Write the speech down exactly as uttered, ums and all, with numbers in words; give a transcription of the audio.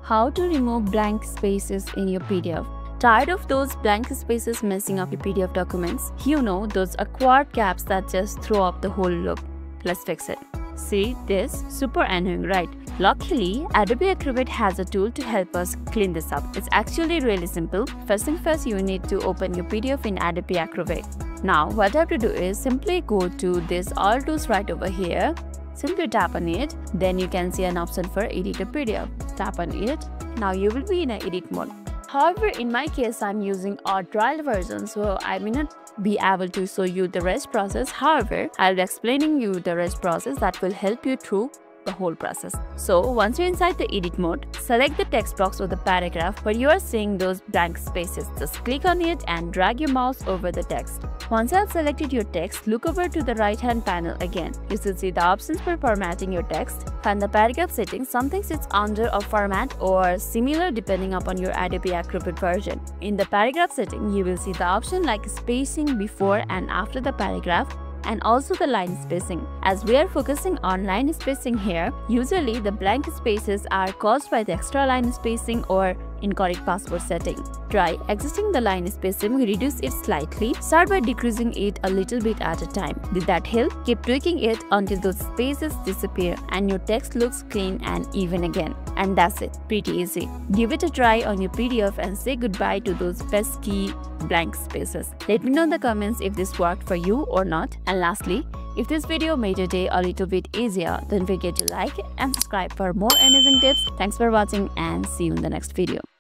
How to remove blank spaces in your P D F. Tired of those blank spaces messing up your P D F documents? You know, those awkward gaps that just throw up the whole look. Let's fix it. See this? Super annoying, right? Luckily, Adobe Acrobat has a tool to help us clean this up. It's actually really simple. First thing first, you need to open your P D F in Adobe Acrobat. Now, what I have to do is simply go to this All Tools right over here. Simply tap on it. Then you can see an option for Edit a P D F. Tap on it. Now you will be in a edit mode. However, in my case, I'm using a trial version, so I may not be able to show you the rest process. However, I'll be explaining you the rest process that will help you through the whole process. So once you're inside the edit mode, select the text box or the paragraph where you are seeing those blank spaces. Just click on it and drag your mouse over the text. Once you have selected your text, look over to the right hand panel again. You should see the options for formatting your text. Find the paragraph settings. Something sits under a format or similar depending upon your Adobe Acrobat version. In the paragraph setting, you will see the option like spacing before and after the paragraph, and also the line spacing. As we are focusing on line spacing here, usually the blank spaces are caused by the extra line spacing or incorrect password setting. Try adjusting the line spacing, reduce it slightly. Start by decreasing it a little bit at a time. Did that help? Keep tweaking it until those spaces disappear and your text looks clean and even again. And that's it. Pretty easy. Give it a try on your P D F and say goodbye to those pesky blank spaces. Let me know in the comments if this worked for you or not. And lastly, if this video made your day a little bit easier, don't forget to like and subscribe for more amazing tips. Thanks for watching and see you in the next video.